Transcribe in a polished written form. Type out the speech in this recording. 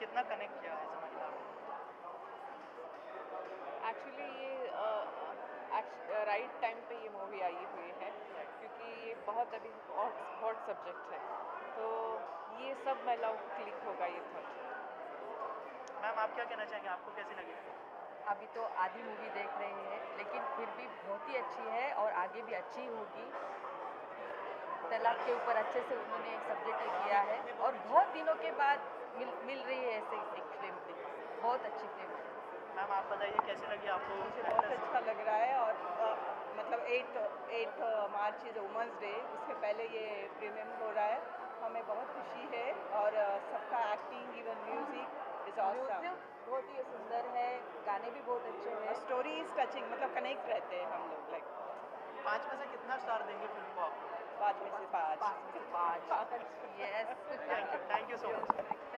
कितना कनेक्ट किया है इस महिला को? एक्चुअली ये राइट टाइम पे ये मूवी आई हुई है, क्योंकि ये बहुत अभी हॉट सब्जेक्ट है, तो ये सब महिलाओं को क्लिक होगा ये थॉट। मैम आप क्या कहना चाहेंगे, आपको कैसी लगी? अभी तो आधी मूवी देख रहे हैं, लेकिन फिर भी बहुत ही अच्छी है और आगे भी अच्छी होगी। तलाक के ऊपर अच्छे से उन्होंने एक सब्जेक्ट किया है और बहुत दिनों के बाद मिल रही है ऐसे एक फिल्म भी। बहुत अच्छी फिल्म है। मैम आप बताइए कैसी लगी आपको? मुझे बहुत अच्छा लग रहा है और मतलब 8 मार्च इज़ वुमेंस डे, उसके पहले ये प्रीमियम हो रहा है। हमें बहुत खुशी है और सबका acting, even music is awesome. Music बहुत ही सुंदर है, गाने भी बहुत अच्छे हैं। स्टोरी इज़ टचिंग, मतलब कनेक्ट रहते हैं हम लोग। लाइक 5 में से कितना स्टार देंगे फिल्म को आप? 5 में से 5। 5 में से 5। Yes. Thank you so much.